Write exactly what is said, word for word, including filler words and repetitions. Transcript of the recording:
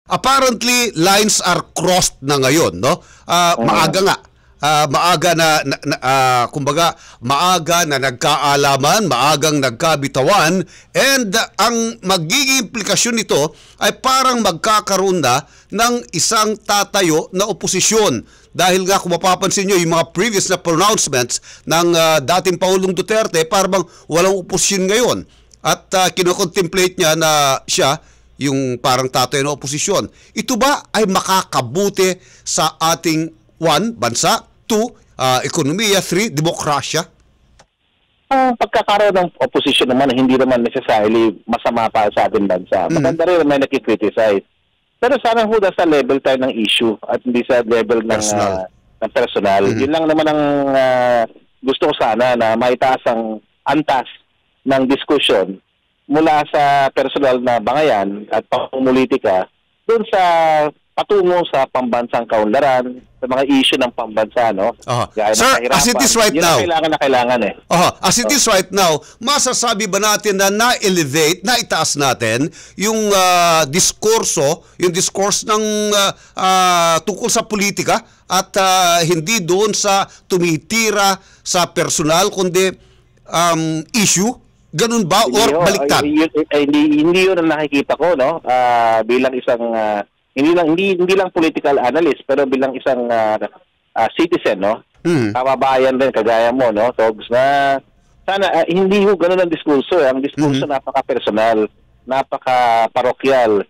apparently lines are crossed na ngayon, no? Ah, maaga nga. Ah, maaga na, na, na ah, kumbaga, maaga na nagkaalaman, maagang nagkabitawan, and ah, ang magiging implikasyon nito ay parang magkakaroon na ng isang tatayo na oposisyon. Dahil nga kung mapapansin nyo, yung mga previous na pronouncements ng ah, dating Pangulong Duterte, parang walang oposisyon ngayon. At uh, kinocontemplate niya na siya yung parang tatayo na oposisyon. Ito ba ay makakabuti sa ating one, bansa, two, uh, ekonomiya, three, demokrasya? Ang pagkakaroon ng opposition naman, hindi naman necessarily masama para sa ating bansa. Mm. Maganda rin may nakikriticize. Pero sana ho sa level tayo ng issue at hindi sa level ng Personal. uh, ng personal. Mm-hmm. Yun lang naman ang uh, gusto ko sana na maitaas ang antas ng diskusyon mula sa personal na bangayan at pamumulitika doon sa patungo sa pambansang kaunlaran, sa mga issue ng pambansa, no? Uh-huh. Gaya ng Sir, kahirapan. as it is right Yun now, ang kailangan na kailangan eh. uh, as it is right now, masasabi ba natin na na-elevate, na-itaas natin yung uh, diskurso, yung discourse ng uh, uh, tungkol sa politika at uh, hindi doon sa tumitira sa personal kundi um, issue? Ganun ba or Hindi, baliktad? Ay, ay, ay, hindi, hindi yun ang nakikita ko, no? Ah, bilang isang ah, hindi lang hindi hindi lang political analyst pero bilang isang ah, ah, citizen, no? Hmm. Kababayan din kagaya mo, no? Togs na sana ah, hindi ho ganun ang diskurso, eh. Ang diskurso napaka-personal, napaka-parokyal.